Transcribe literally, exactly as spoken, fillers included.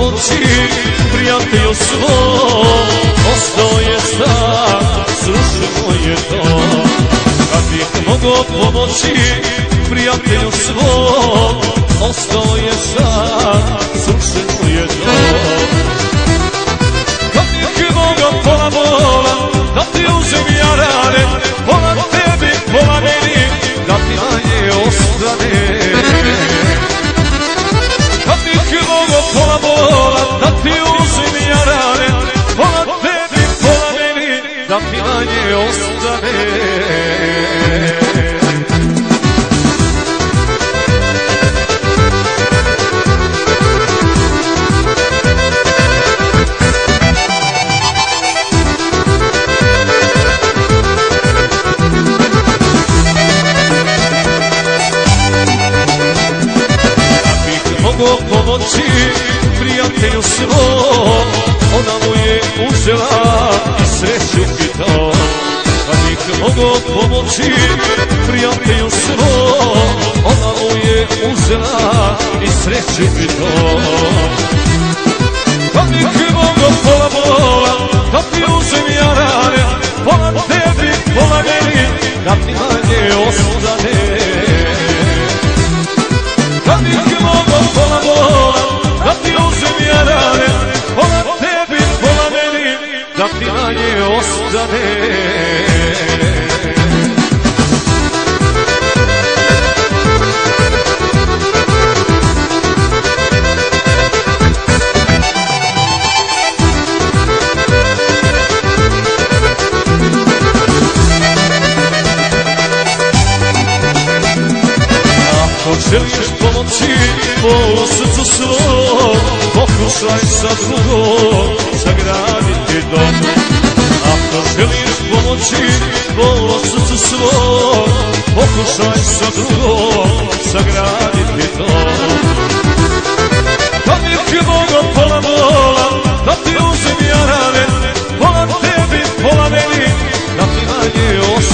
pomoći prijatelju svom, ostao je sam, srušeno je to. Kad bih mogao pomoći prijatelju svom, ostao je sam, srušeno je to. Kad bih mogao pola bola da ti uzem ja rane, pola tebi, pola meni, da ti manje ostane. Kad bih mogao pola bola da ti uzem ja rane, pola tebi, pola meni, da ti manje ostane. Mogu pomoći prijatelju svom, ona mu je uzela i sreću i to. Kad bih mogu pomoći prijatelju svom, ona mu je uzela i sreću i to. Kad bih mogu pola bola da ti uzem ja rane, pola tebi, pola meni, da ti manje ostane. Kad bih mogao pola bola da ti uzem ja rane, pola tebi, pola meni, da ti manje ostane. Ako želiš pomoći po srcu svom, pokušaj sa drugom sagraditi dom. Ako želiš pomoći po srcu svom, pokušaj sa drugom sagraditi dom. Kad bih mogao pola bola da ti uzem ja rane, pola tebi, pola meni, da ti manje ostane.